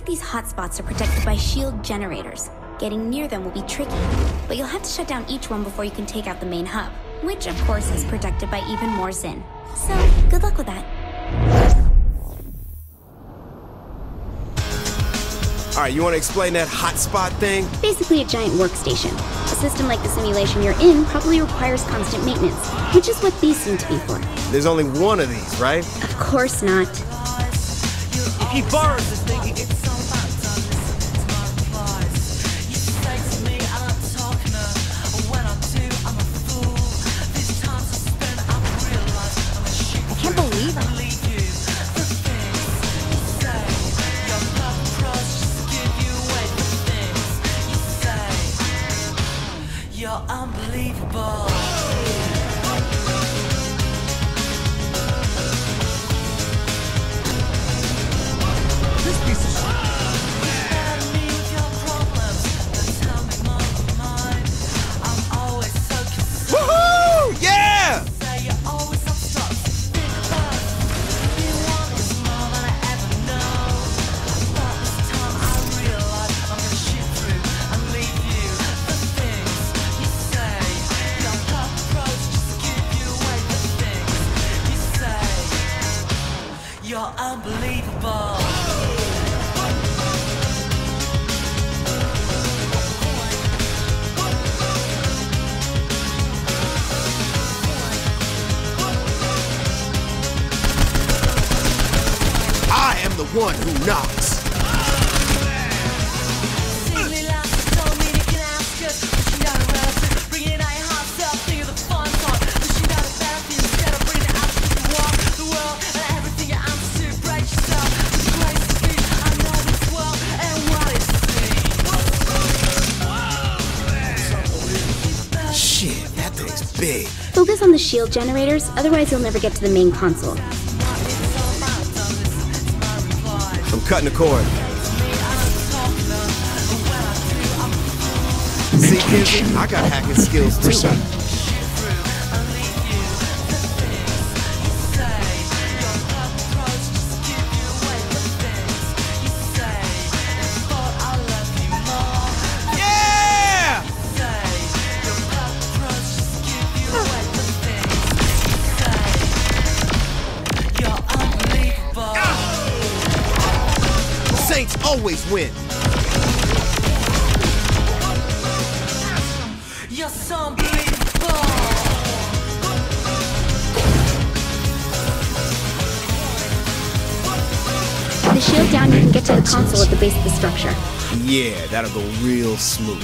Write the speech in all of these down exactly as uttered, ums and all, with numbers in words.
these hotspots are protected by shield generators. Getting near them will be tricky, but you'll have to shut down each one before you can take out the main hub, which of course is protected by even more Zin. So, good luck with that. Alright, you want to explain that hotspot thing? Basically a giant workstation. A system like the simulation you're in probably requires constant maintenance, which is what these seem to be for. There's only one of these, right? Of course not. If he borrows this thing, he gets... I can't believe it. You're unbelievable. This piece of shit. Woohoo! Yeah! You're unbelievable. I am the one who knocks. Shit, that thing's big. Focus on the shield generators, otherwise you'll never get to the main console. I'm cutting the cord. See, Kenzie, I got hacking skills too. Saints always win. You're so unbelievable. With the shield down, you can get to the console at the base of the structure. Yeah, that'll go real smooth.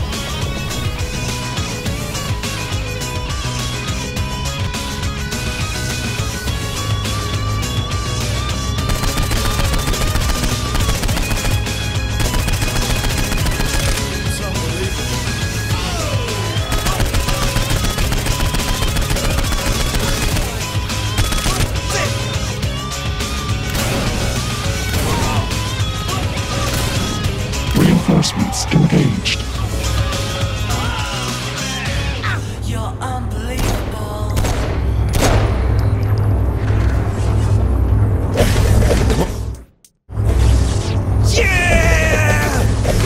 Reinforcements engaged. You're unbelievable. Yeah!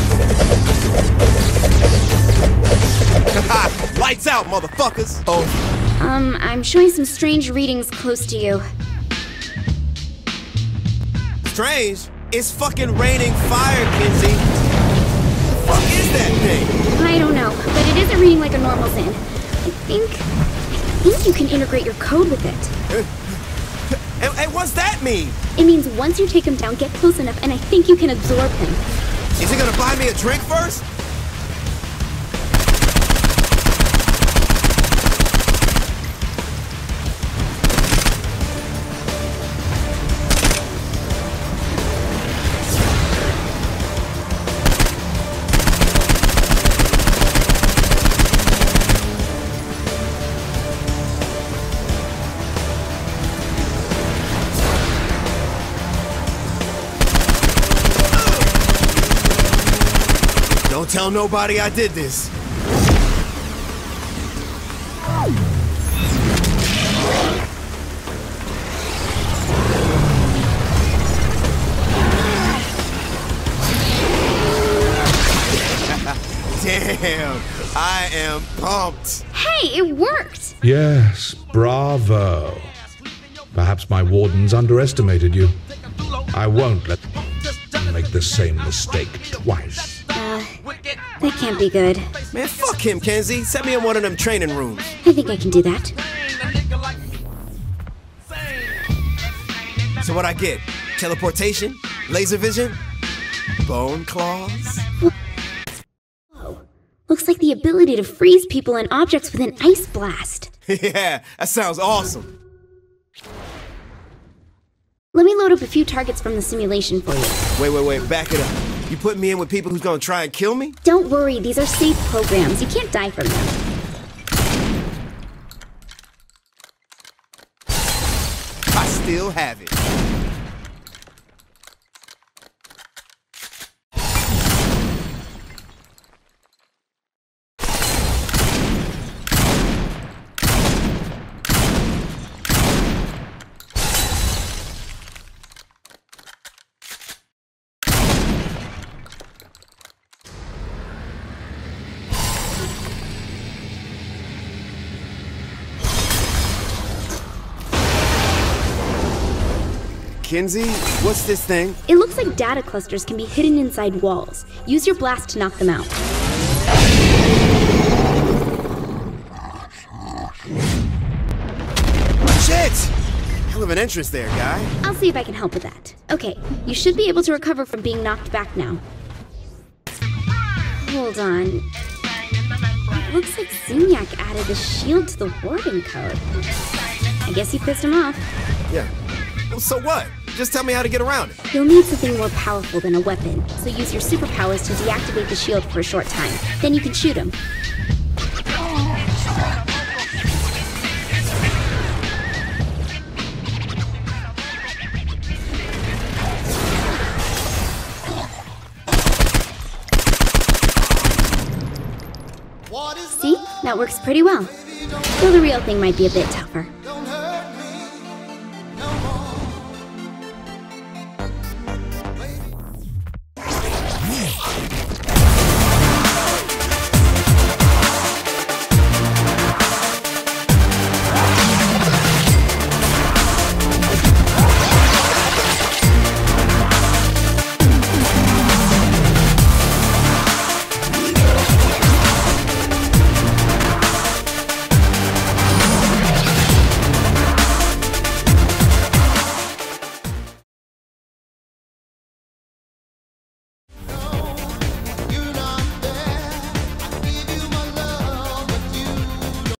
Lights out, motherfuckers! Oh. Um, I'm showing some strange readings close to you. Strange? It's fucking raining fire, Kenzie. The fuck is that thing? I don't know, but it isn't reading like a normal Zin. I think... I think you can integrate your code with it. And, and what's that mean? It means once you take him down, get close enough, and I think you can absorb him. Is he gonna buy me a drink first? Don't tell nobody I did this. Damn, I am pumped. Hey, it worked! Yes, bravo. Perhaps my wardens underestimated you. I won't let them make the same mistake twice. Uh, that can't be good. Man, fuck him, Kenzie. Set me in one of them training rooms. I think I can do that. So what I get? Teleportation? Laser vision? Bone claws? Whoa. Looks like the ability to freeze people and objects with an ice blast. Yeah, that sounds awesome. Let me load up a few targets from the simulation for you. Wait, wait, wait, back it up. You put me in with people who's gonna try and kill me? Don't worry, these are safe programs. You can't die from them. I still have it. Kenzie, what's this thing? It looks like data clusters can be hidden inside walls. Use your blast to knock them out. Shit! Hell of an entrance there, guy. I'll see if I can help with that. Okay, you should be able to recover from being knocked back now. Hold on. It looks like Zinyak added a shield to the warding code. I guess he pissed him off. Yeah. Well, so what? Just tell me how to get around it. You'll need something more powerful than a weapon, so use your superpowers to deactivate the shield for a short time. Then you can shoot him. See? That works pretty well. Though the real thing might be a bit tougher.